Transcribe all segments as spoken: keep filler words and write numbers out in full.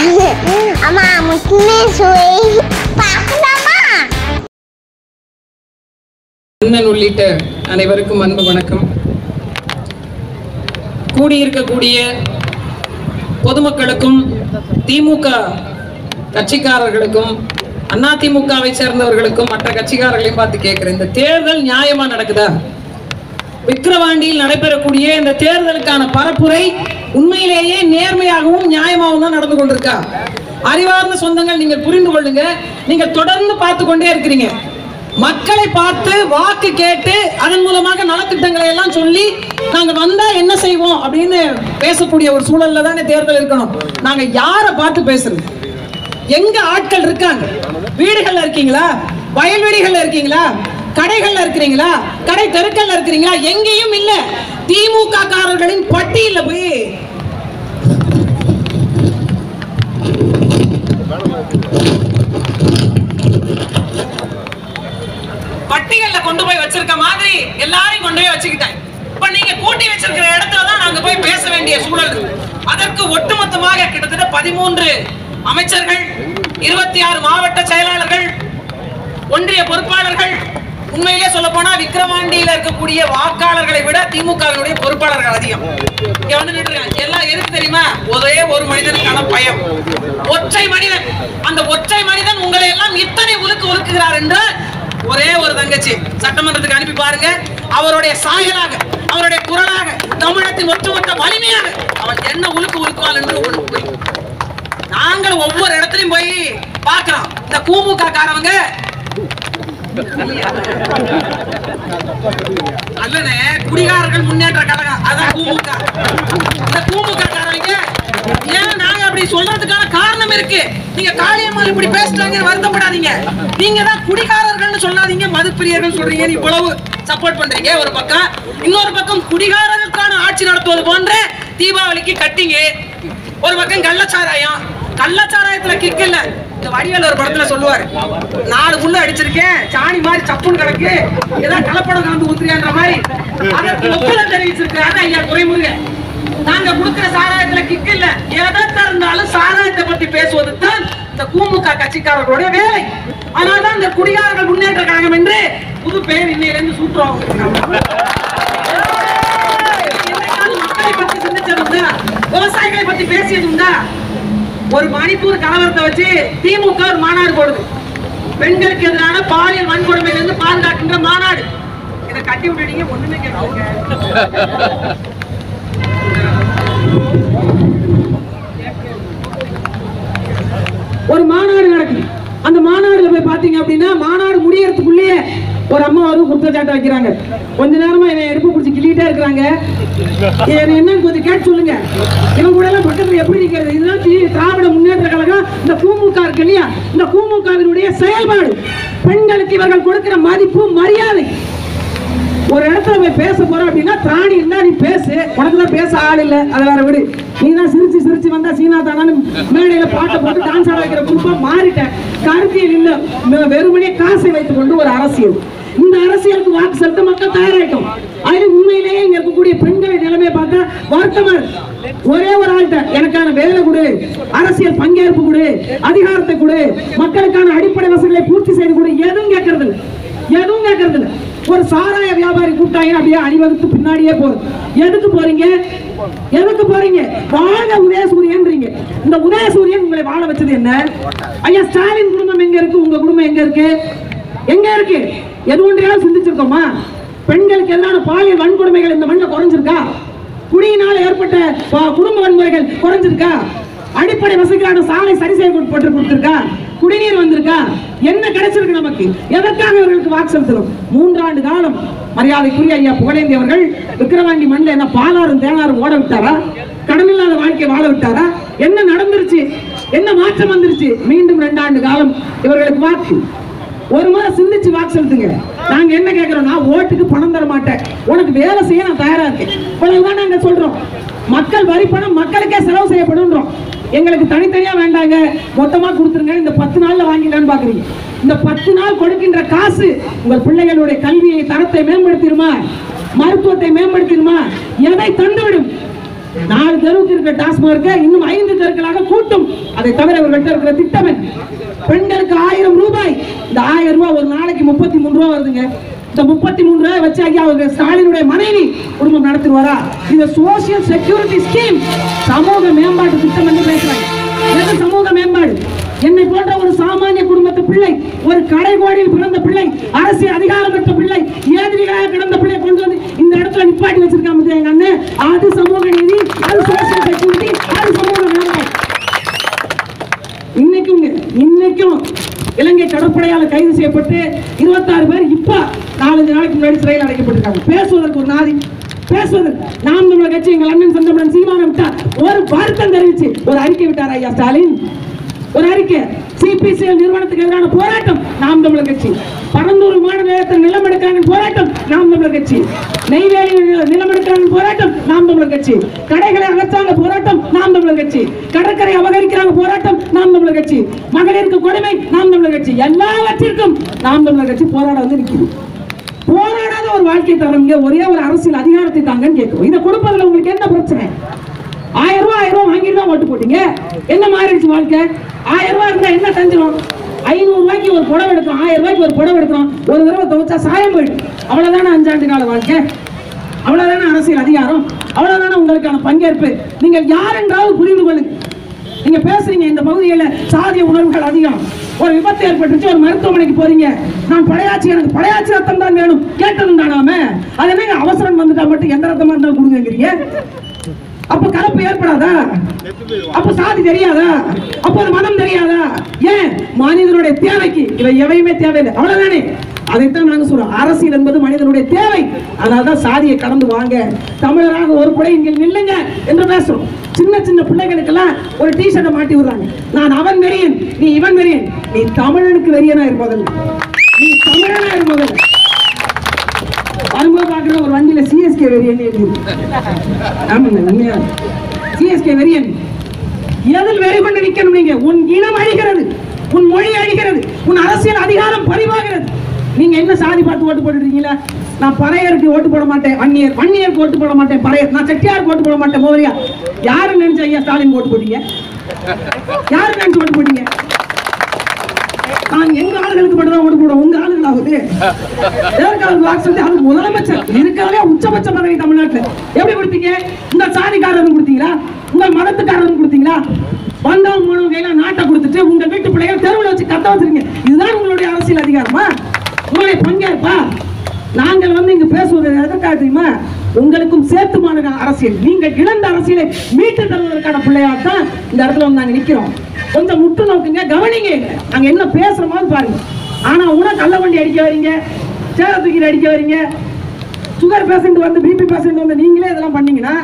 அம்மா முக்கியமே சுவை பார்க்கலாமா? அண்ணன் உள்ளிட்ட அனைவருக்கும் அன்பு வணக்கம். கூடியிருக்கக்கூடிய பொதுமக்களுக்கும் திமுக கட்சிக்காரர்களுக்கும் அதிமுகவை சேர்ந்தவர்களுக்கும் மற்ற கட்சிக்காரர்களையும் பார்த்து கேட்கிறேன், இந்த தேர்தல் நியாயமா நடக்குதா? விக்கிரவாண்டியில் நடைபெறக்கூடிய இந்த தேர்தலுக்கான பரப்புரை உண்மையிலேயே நேர்மையாகவும் நியாயமாகவும் தான் நடந்து கொண்டிருக்கா? அறிவார்ந்த சொந்தங்கள், நீங்கள் புரிந்து கொள்ளுங்க. நீங்க தொடர்ந்து பார்த்து கொண்டே இருக்கிறீங்க. மக்களை பார்த்து வாக்கு கேட்டு அதன் மூலமாக நலத்திட்டங்களை எல்லாம் சொல்லி நாங்க வந்தா என்ன செய்வோம் அப்படின்னு பேசக்கூடிய ஒரு சூழல்ல தானே தேர்தல் இருக்கணும். நாங்க யாரை பார்த்து பேசுறது? எங்க ஆட்கள் இருக்காங்க? வீடுகள்ல இருக்கீங்களா? வயல்வெளிகள்ல இருக்கீங்களா? கடைகள்ல இருக்கிறீங்களா? கடை தெருக்கள்ல இருக்கிறீங்களா? எங்கேயும் இல்ல. திமுக காரர்களின் பட்டியல போய் பட்டியல்ல கொண்டு போய் வச்சிருக்க மாதிரி எல்லாரையும் கொண்டு போய் வச்சுக்கிட்டாங்க. இப்ப நீங்க கூட்டி வச்சிருக்கிற இடத்துல தான் நாங்க போய் பேச வேண்டிய சூழல் இருக்கு. அதற்கு ஒட்டுமொத்தமாக கிட்டத்தட்ட பதிமூன்று அமைச்சர்கள், இருபத்தி ஆறு மாவட்ட செயலாளர்கள், ஒன்றிய பொறுப்பாளர்கள், உண்மையிலே சொல்ல போனா விக்கிரவாண்டியில இருக்கக்கூடிய வாக்காளர்களை விட திமுகவினுடைய பொறுப்பாளர்கள் அதிகம். இங்க வந்து நின்றுங்க. எல்லாம் எதுக்கு தெரியுமா? ஒரே ஒரு மனிதனுக்கான பயம். ஒற்றை மனிதன். அந்த ஒற்றை மனிதன் உங்களை எல்லாம் இத்தனை உலுக்கு உலுக்குகிறார் என்றால் ஒரே ஒரு தங்கச்சி சட்டமன்றத்துக்கு அனுப்பி பாருங்க. அவருடைய சாயலாக, அவருடைய குரலாக, தமிழத்தின் ஒட்டுமொத்த வலிமையாக அவன் என்ன உலுக்கு உலுக்குவாள் என்று உங்களுக்கு புரியும். நாங்கள் ஒவ்வொரு இடத்துலயும் போய் பார்க்கிறோம். இந்த கூமுக காரவங்க அல்லனே குடிகாரர்கள் முன்னேற்ற கழகம், அதான் கூமுக. இந்த கூமுக காரவங்க ஏன் நாங்க அப்படி சொல்றதுக்கான காரணம் இருக்கு. நீங்க காளியம்மாள் இப்படி பேசுறாங்க, வருத்தப்படாதீங்க. நீங்க தான் குடிகாரர்கள்னு சொல்லாதீங்க, மதுப்பிரியர்கள் சொல்றீங்க. இவ்வளவு சப்போர்ட் பண்றீங்க ஒரு பக்கம். இன்னொரு பக்கம் குடிகாரர்களுக்கான ஆட்சி நடத்துவது போன்ற தீபாவளிக்கு கட்டிங்க. ஒரு பக்கம் கள்ளச்சாராயம். கள்ளச்சாராயத்துல கிக் இல்ல. இந்த வடிவேல் ஒரு படத்துல சொல்லுவாரு, நாலு புள்ள அடிச்சிருக்கேன், சாணி மாதிரி சப்புன்னு கிடக்கு, ஏதாவது கலப்படம் கலந்து ஊத்துறியான்ற மாதிரி. அதற்கு ஒப்புதல் தெரிவிச்சிருக்கிறாரு ஐயா துரைமுருகன். நாங்க கொடுக்கிற சாராயத்துல கிக் இல்ல. எதை இருந்தாலும் சாராயத்தை பத்தி பேசுவது தான் இந்த கூமுக கட்சிக்காரர்களுடைய வேலை. அதனால்தான் இந்த குடிகாரர்கள் முன்னேற்ற கழகம் என்று புது பெயர் இன்னையிலிருந்து சூற்றுவாங்க. மக்களை பத்தி சிந்திச்சதுண்டா? விவசாயிகளை பத்தி பேசியதுண்டா? ஒரு மணிப்பூர் கலவரத்தை வச்சு திமுக ஒரு மாநாடு போடுது. பெண்களுக்கு எதிரான பாலியல் வன்கொடுமையிலிருந்து பாதுகாக்கின்ற மாநாடு. இதை கட்டி விட்டுட்டீங்க, ஒண்ணுமே கேட்க. ஒரு மாநாடு நடக்குது. அந்த மாநாடுல போய் பாத்தீங்க அப்படின்னா மாநாடு முடியறதுக்குள்ளேயே ஒரு அம்மா வரும் குற்றச்சாட்டு வைக்கிறாங்க. கொஞ்ச நேரமா என்னை எடுப்பு பிடிச்சி கிள்ளிட்டே இருக்கிறாங்க. என்னன்னு கொஞ்சம் கேட்டு சொல்லுங்க. இவங்க கூட எல்லாம் பக்கத்துல எப்படி நிக்கிறது? இதுதான் திராவிட முன்னேற்ற கழகம். இந்த கூமுக இருக்கு இல்லையா, இந்த கூமுகவினுடைய செயல்பாடு. பெண்களுக்கு இவர்கள் கொடுக்கிற மதிப்பு, மரியாதை. ஒரு இடத்துல போய் பேச போறோம் அப்படின்னா திராணி இருந்தா நீ பேசு. உனக்குதான் பேச ஆள் இல்ல, அதை வேற விடு. நீ தான் சிரிச்சு சிரிச்சு வந்தா சீனா தானு மேடையில பாட்டை போட்டு டான்ஸ் ஆட வைக்கிற குரூப்பா மாறிட்டேன். கருத்தியல் இல்ல, வெறுமனே காசை வைத்துக் கொண்டு ஒரு அரசியல். இந்த அரசியலுக்கு வாக்கு செலுத்த மக்கள் தயாராயிட்டோம். அதுல உண்மையிலேயே இங்க இருக்கக்கூடிய பெண்களை நிலைமையை பார்த்தா வருத்தமா ஒரே ஒரு ஆள்கிட்ட எனக்கான வேலை கொடு, அரசியல் பங்கேற்பு கொடு, அதிகாரத்தை கொடு, மக்களுக்கான அடிப்படை வசதிகளை பூர்த்தி செய்து கொடு, எதுவும் கேட்கறது இல்லை. எதுவும் கேட்கறது இல்லை. ஒரு சாராய வியாபாரி கூட்டாங்க அப்படியே அணிவகுத்து பின்னாடியே போறது. எதுக்கு போறீங்க? எதுக்கு போறீங்க? வாழ உதயசூரியன்றீங்க. இந்த உதயசூரியன் உங்களை வாழ வச்சது என்ன? ஐயா ஸ்டாலின் குடும்பம் எங்க இருக்கு? உங்க குடும்பம் எங்க இருக்கு? எங்க இருக்கு? எது ஒன்றையாவது சிந்திச்சிருக்கோமா? பெண்களுக்கு எதிரான பாலியல் வன்கொடுமைகள் இந்த மண்ணில் குறைஞ்சிருக்கா? குடியினால் ஏற்பட்ட குடும்ப வன்முறைகள் குறைஞ்சிருக்கா? அடிப்படை வசதிக்கான சாலை சரி செய்யப்பட்டு கொடுத்திருக்கா? குடிநீர் வந்திருக்கா? என்ன கிடைச்சிருக்கு நமக்கு? எதற்காக இவர்களுக்கு வாக்கு செலுத்தணும்? மூன்றாண்டு காலம் மரியாதைக்குரிய ஐயா புகழேந்தி அவர்கள் விக்கிரவாண்டி மண்ணில் என்ன பாலாறும் தேனாரும் ஓட விட்டாரா? கடனில்லாத வாழ்க்கை வாழ விட்டாரா? என்ன நடந்துருச்சு? என்ன மாற்றம் வந்துருச்சு? மீண்டும் இரண்டாண்டு காலம் இவர்களுக்கு வாக்கு. ஒரு முறை சிந்திச்சு வாக்கு செலுத்துங்க. நாங்க என்ன கேட்கிறோம்? நான் ஓட்டுக்கு பணம் தர மாட்டேன், உனக்கு வேலை செய்ய நான் தயாரா இருக்கேன். இவ்வளவுதான் நாங்க சொல்றோம். மக்கள் வரி பணம் மக்களுக்கே செலவு செய்யப்படுன்றோம். எங்களுக்கு தனித்தனியா வேண்டாங்க, மொத்தமா கொடுத்துருங்க. இந்த பத்து நாள்ல வாங்கிடலான்னு பாக்குறீங்க. இந்த பத்து நாள் கொடுக்கின்ற காசு உங்கள் பிள்ளைகளுடைய கல்வியை தரத்தை மேம்படுத்திடுமா? மருத்துவத்தை மேம்படுத்திடுமா? எதை தந்துவிடும்? நாலு தெருவுக்கு இருக்கிற டாஸ்மார்க்க இன்னும் ஐந்து தெருக்களாக கூட்டும். அதை தவிர இவர்கள்ட்ட இருக்கிற திட்டம் பெண்களுக்கு ஆயிரம் ரூபாய். இந்த ஆயிரம் ரூபாய் ஒரு நாளைக்கு முப்பத்தி மூணு ரூபாய் வருதுங்க. இந்த முப்பத்தி மூணு ரூபாய் வச்சு ஐயா அவங்க ஸ்டாலினுடைய மனைவி குடும்பம் நடத்துவாரா? இந்த சோசியல் செக்யூரிட்டி ஸ்கீம் சமூக மேம்பாட்டு திட்டம் என்று பேசுறாங்க. எது சமூக மேம்பாடு? என்னை போன்ற ஒரு சாமானிய குடும்பத்து பிள்ளை, ஒரு கடைகோடியில் பிறந்த பிள்ளை, அரசியல் அதிகாரம் பெற்ற பிள்ளை, ஏதிரிகளாக கிடந்த பிள்ளை கொண்டு வந்து இந்த இடத்துல நிப்பாட்டி வச்சிருக்காங்க எங்க அண்ணன். அது சமூக நீதி, அது சோசியல் செக்யூரிட்டி, அது சமூக மேம்பாடு. இன்னைக்கும் இன்னைக்கும் இலங்கை கடற்படையால் கைது செய்யப்பட்டு இருபத்தாறு பேர் இப்ப நாலஞ்சு நாளைக்கு முன்னாடி சிறையில் அடைக்கப்பட்டிருக்காங்க. பேசுவதற்கு ஒரு நாதி, பேசுவதற்கு நாம் தமிழர் கட்சி எங்கள் அண்ணன் சந்தமன் சீமானம் விட்டார். ஒரு வருத்தம் தெரிவிச்சு ஒரு அறிக்கை விட்டார் ஐயா ஸ்டாலின். ஒரு அறிக்கை, சிபிசிஎல் நிறுவனத்துக்கு எதிரான போராட்டம் நாம் தமிழர் கட்சி. பரந்தூர் விமான நிலையத்தில் நிலம் எடுக்கிறாங்க போராட்டம் நாம் தமிழர் கட்சி. நெய்வேலி நிலம் எடுக்கிறாங்க போராட்டம் நாம் தமிழர் கட்சி. கடைகளை அகற்றாங்க போராட்டம் நாம் தமிழர் கட்சி. கடற்கரை அபகரிக்கிறாங்க போராட்டம் நாம் தமிழர் கட்சி. மகளிருக்கு கொடுமை நாம் தமிழர் கட்சி. எல்லாவற்றிற்கும் நாம் தமிழர் கட்சி போராட வந்து நிற்குது. போராடாத ஒரு வாழ்க்கை தரங்க, ஒரே ஒரு அரசியல் அதிகாரத்தை தாங்கன்னு கேட்கும். இதை கொடுப்பதில் உங்களுக்கு என்ன பிரச்சனை? ஆயிரம் ரூபாய் ஆயிரம் ரூபாய் வாங்கிட்டு தான் ஓட்டு போட்டீங்க. என்ன மாறிடுச்சு வாழ்க்கை? ஆயிரம் ரூபாய் இருந்தா என்ன செஞ்சிடும்? ஐநூறு ரூபாய்க்கு ஒரு புடவை எடுக்கிறோம், ஆயிரம் ரூபாய்க்கு ஒரு புடவை எடுக்கிறோம், ஒரு தடவை துவைச்சா சாயம் போயிடும். அவ்வளவுதானே அஞ்சாண்டு கால வாழ்க்கை? அவ்வளவுதானே அரசியல் அதிகாரம்? அவ்வளவுதானே உங்களுக்கான பங்கேற்பு? நீங்கள் யார் என்றாவது புரிந்து கொள்ளுங்க. நீங்க பேசுறீங்க இந்த பகுதியில் சாதிய உணர்வுகள் அதிகம், ஒரு விபத்து ஏற்பட்டுச்சு, ஒரு மருத்துவமனைக்கு போறீங்க, நான் படையாச்சி, எனக்கு படையாச்சி ரத்தம் தான் வேணும், கேட்டதும் தானாம அது என்ன அவசரம் வந்துட்டா மட்டும் எந்த ரத்தமா இருந்தாலும் கொடுங்கிறீங்க? அப்ப கலப்பு ஏற்படாதா? அப்ப சாதி தெரியாதா? அப்ப அது மதம் தெரியாதா? ஏன் மனிதனுடைய தேவைக்கு இவை எவையுமே தேவையில்லை, அவ்வளவுதானே? அதைத்தான் நாங்க சொல்றோம், அரசியல் என்பது மனிதனுடைய தேவை. அதனால்தான் சாதியை கடந்து வாங்க, தமிழராக ஒரு படை இங்கே நில்லுங்க என்று பேசுறோம். சின்ன சின்ன பிள்ளைகளுக்கெல்லாம் ஒரு டிஷர்ட்டை மாட்டி விடுறாங்க, நான் அவன் வெறியன், நீ இவன் வெறியன். நீ தமிழனுக்கு வெறியனா இருப்பதில்லை, நீ தமிழனா இருப்பதில்லை. வரும்போது பார்க்கிற ஒரு வண்டியில சிஎஸ்கே வெறியன் எழுதி, ஆமாங்க உண்மையா சிஎஸ்கே வெறியன். எதில் வெறி கொண்டு நிற்கணும்? நீங்க உன் இனம் அழிகிறது, உன் மொழி அழிகிறது, உன் அரசியல் அதிகாரம் பறிவாகிறது. நீங்க என்ன சாதி பார்த்து ஓட்டு போட்டுருக்கீங்களா? நான் பறையருக்கு ஓட்டு போட மாட்டேன், வன்னியர் வன்னியருக்கு ஓட்டு போட மாட்டேன், பறையர், நான் செட்டியாருக்கு ஓட்டு போட மாட்டேன், மோரியா. யாரு நினைச்ச ஐயா ஸ்டாலின் ஓட்டு போட்டீங்க? யாரு நினைச்சு ஓட்டு போட்டீங்க? நான் எங்க ஆளுகளுக்கு மட்டும் தான் ஓட்டு போடுவோம், உங்க ஆளுகள் ஆகுது. அது முதலமைச்சர் இருக்காலே உச்சபட்ச பதவி தமிழ்நாட்டில். எப்படி கொடுத்தீங்க? இந்த சாதிக்காரரும் கொடுத்தீங்களா? உங்கள் மதத்துக்காரரும் கொடுத்தீங்களா? வந்தவங்க மூணு கையில நாட்டை கொடுத்துட்டு உங்க வீட்டு பிள்ளைகள் தெருவில் வச்சு கத்த வச்சிருக்கீங்க. இதுதான் உங்களுடைய அரசியல் அதிகாரமா? உங்களுடைய பங்கேற்பா? நாங்கள் வந்து இங்கு பேசுவது எதற்காக தெரியுமா? உங்களுக்கும் சேர்த்துமான அரசியல், நீங்கள் இழந்த அரசியலை மீட்டு தருவதற்கான பிள்ளையாக தான் இந்த இடத்துல வந்து நாங்கள் நிற்கிறோம். கொஞ்சம் முட்டு நோக்குங்க, கவனிங்க, நாங்க என்ன பேசுறோமான்னு பாருங்க. ஆனா உன கள்ள வண்டி அடிக்க வரீங்க, சேர தூக்கி அடிக்க வரீங்க, சுகர் பேஷண்ட் வந்து பிபி பேஷண்ட் வந்து நீங்களே இதெல்லாம் பண்ணீங்கன்னா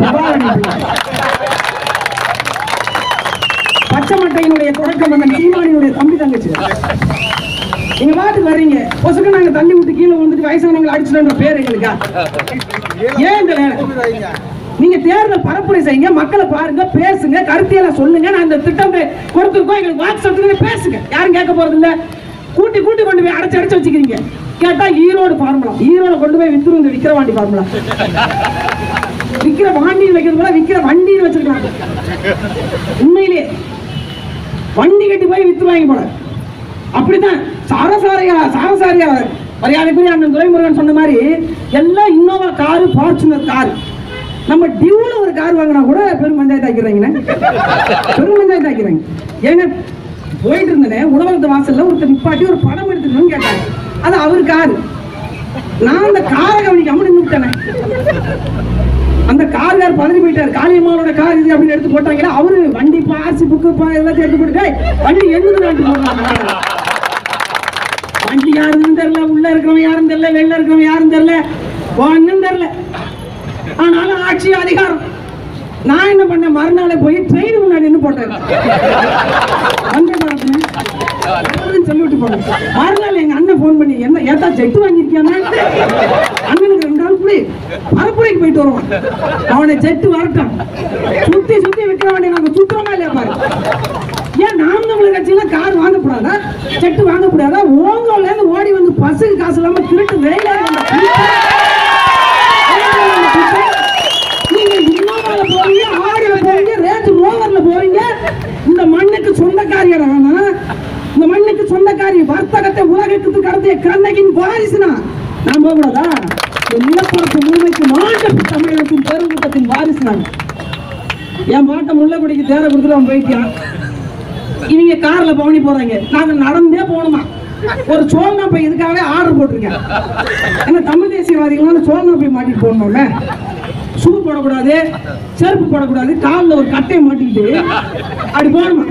பச்சை மட்டையினுடைய தொடக்கம் அந்த சீமானியுடைய தம்பி தங்கச்சி. நீங்க பாட்டுக்கு வர்றீங்க, பொசுக்கு நாங்க தள்ளி விட்டு கீழே வந்துட்டு வயசானவங்களை அடிச்சுட்டு பேர் எங்களுக்கா? ஏன் நீங்க தேர்தல் பரப்புரை செய்யுங்க, மக்களை பாருங்க, பேசுங்க, கருத்தியெல்லாம் சொல்லுங்க. நான் இந்த திட்டத்தை கொடுத்துருக்கோம், எங்களுக்கு வாட்ஸ்அப்ல பேசுங்க, யாரும் கேட்க போறது இல்ல. கூட்டி கூட்டி கொண்டு போய் அடைச்சு அடைச்சு வச்சுக்கிறீங்க. கேட்டா ஈரோடு ஃபார்முலா, ஈரோடு கொண்டு போய் வித்துருங்க, விக்கிற வாண்டி ஃபார்முலா. விக்கிற வாண்டியில் வைக்கிறது போல விக்கிற வண்டியில் வச்சிருக்காங்க. உண்மையிலே வண்டி கட்டி போய் வித்துருவாங்க போல. அப்படிதான் சாரசாரியா சாரசாரியா மரியாதைக்குரிய அண்ணன் துரைமுருகன் சொன்ன மாதிரி எல்லாம் இன்னோவா காரு, ஃபார்ச்சுனர் காரு. நம்ம டியூல ஒரு கார் வாங்கினா கூட பெரும் பஞ்சாயத்து ஆக்கிறாங்க, பெரும் பஞ்சாயத்து ஆக்கிறாங்க. ஏங்க போயிட்டு இருந்தேன் உணவகத்து வாசல்ல ஒருத்தர் நிப்பாட்டி ஒரு படம் எடுத்துக்கணும்னு கேட்டாங்க. அது அவர் காரு. நான் அந்த காரை கவனிக்காம நின்றுட்டேன். அந்த கார்கார் பதறி போயிட்டாரு, காளியம்மாவோட கார் இது அப்படின்னு எடுத்து போட்டாங்களா. அவரு வண்டி பாசி புக்கு எல்லாத்தையும் எடுத்து போட்டு வண்டி எழுந்து போடுறாங்க. வண்டி யாருன்னு தெரியல, உள்ள இருக்கிறவங்க யாரும் தெரியல, வெளில இருக்கிறவங்க யாரும் தெரியல, ஒன்னும் தெரியல. ஆனாலும் ஆட்சி அதிகாரம். நான் என்ன பண்ணேன், மறுநாளே போய் ட்ரெயின் முன்னாடி நின்று போட்டேன், சொல்லிவிட்டு போனேன். மறுநாள் எங்க அண்ணன் போன் பண்ணி, என்ன ஏத்தா ஜெட்டு வாங்கியிருக்கியாங்க? அண்ணனுக்கு ரெண்டு நாள் புடி பரப்புரைக்கு போயிட்டு வருவான், அவனை ஜெட்டு வரட்டும், சுத்தி சுத்தி விற்க வேண்டிய நாங்க சுத்தமா இல்லையா பாரு. ஏன் நாம் தமிழர் கட்சியில கார் வாங்கக்கூடாதா, ஜெட்டு வாங்கக்கூடாதா? ஓங்கோல இருந்து ஓடி வந்து பஸ்ஸுக்கு காசு இல்லாம திருட்டு வேலையாக நீங்க இன்னொரு போய் நாயர் ஆனா இந்த மண்ணுக்கு சொந்தக்காரி, வர்த்தகத்தை உலகத்துக்கு கடத்திய கண்ணகியின் வாரிசுனா நான் போகக்கூடாதா? நிலப்பரப்பு முழுமைக்கு மாண்ட தமிழகத்தின் பெருங்கூட்டத்தின் வாரிசு நான். என் பாட்டை முள்ளக்குடிக்கு தேர கொடுத்துட்டு அவன் போயிட்டான். இவங்க கார்ல பவனி போறாங்க, நாங்க நடந்தே போகணுமா. ஒரு சோழனா போய் இதுக்காகவே ஆர்டர் போட்டிருக்கேன். ஏன்னா தமிழ் தேசியவாதிகளான சோழனா போய் மாட்டிட்டு போடணும்ல. ஷூ போடக்கூடாது, செருப்பு போடக்கூடாது, காலில் ஒரு கட்டையை மாட்டிக்கிட்டு அப்படி போகணுமா.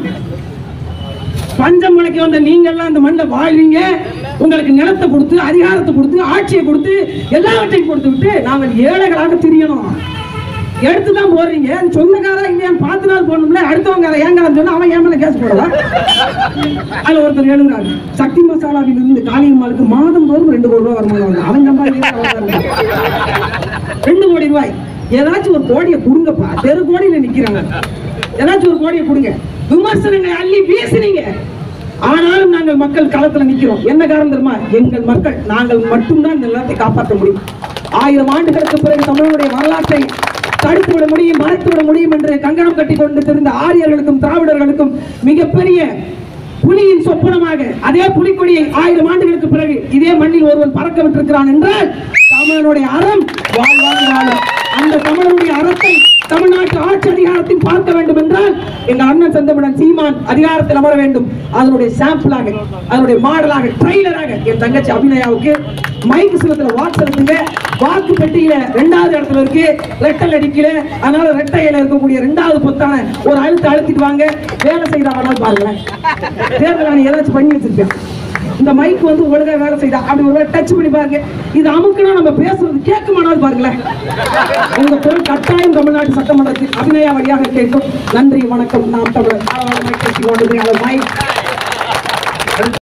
பஞ்சம் முளைக்க வந்த நீங்க எல்லாம் இந்த மண்ணில் வாழ்வீங்க. உங்களுக்கு நிலத்தை கொடுத்து, அதிகாரத்தை கொடுத்து, ஆட்சியை கொடுத்து, எல்லாவற்றையும் கொடுத்து விட்டு நாங்கள் ஏழைகளாக திரியணும். எடுத்துதான் போறீங்க. சொந்தக்காரா இல்லையான்னு பார்த்து நாள் போடணும்ல. அடுத்தவங்க ஏங்காரன்னு சொன்னா அவன் ஏன் மேல கேஸ் போடலாம். அதுல ஒருத்தர் எழுதுறாரு, சக்தி மசாலாவில் இருந்து காளியம்மாளுக்கு மாதம் தோறும் ரெண்டு கோடி ரூபாய் வருமானம். அவன் சம்பாதிக்க ரெண்டு கோடி ரூபாய். ஏதாச்சும் ஒரு கோடியை கொடுங்கப்பா. தெரு கோடியில நிக்கிறாங்க, ஏதாச்சும் ஒரு கோடியை கொடுங்க. விமர்சனங்களை அள்ளி வீசுனீங்க, ஆனாலும் நாங்கள் மக்கள் களத்துல நிக்கிறோம். என்ன காரணம் தெரியுமா? எங்கள் மக்கள், நாங்கள் மட்டும்தான் இந்த நிலத்தை காப்பாற்ற முடியும். ஆயிரம் ஆண்டுகளுக்கு பிறகு தமிழனுடைய வரலாற்றை தடுத்து விட முடியும், மறைத்து விட முடியும் என்று கங்கணம் கட்டி கொண்டு தெரிந்த ஆரியர்களுக்கும் திராவிடர்களுக்கும் மிகப்பெரிய புலியின் சொப்பனமாக அதே புலிக்கொடியை ஆயிரம் ஆண்டுகளுக்கு பிறகு இதே மண்ணில் ஒருவன் பறக்க விட்டிருக்கிறான் என்றால் தமிழனுடைய அறம் வாழ்வாங்க வாழும். அந்த தமிழனுடைய அறத்தை தமிழ்நாட்டு ஆட்சி அதிகாரத்தில் பார்க்க வேண்டும் என்றால் எங்க அண்ணன் செந்தமிழன் சீமான் அதிகாரத்தில் அமர வேண்டும். அதனுடைய சாம்பிளாக, அதனுடைய மாடலாக, ட்ரைலராக என் தங்கச்சி அபிநயாவுக்கு மைக்கு சிலத்துல வாக்கு செலுத்துங்க. வாக்கு பெட்டியில ரெண்டாவது இடத்துல இருக்கு, ரெட்டல் அடிக்கல. அதனால ரெட்டையில இருக்கக்கூடிய ரெண்டாவது பொத்தான ஒரு அழுத்து அழுத்திட்டு வாங்க. வேலை செய்யறாங்க பாருங்க. தேர்தல் நான் ஏதாச்சும் பண்ணி வச்சிருக்கேன். இந்த மைக் வந்து ஒழுங்கா வேலை செய்தா அப்படி ஒரு டச் பண்ணி பாருங்க. இது அமுக்குனா நம்ம பேசுறது கேட்குமானாலும் பாருங்களேன். உங்க பொருள் கட்டாயம் தமிழ்நாட்டு சட்டமன்றத்தில் அபிநயா வழியாக கேட்கும். நன்றி, வணக்கம். நாம் தமிழர் மைக்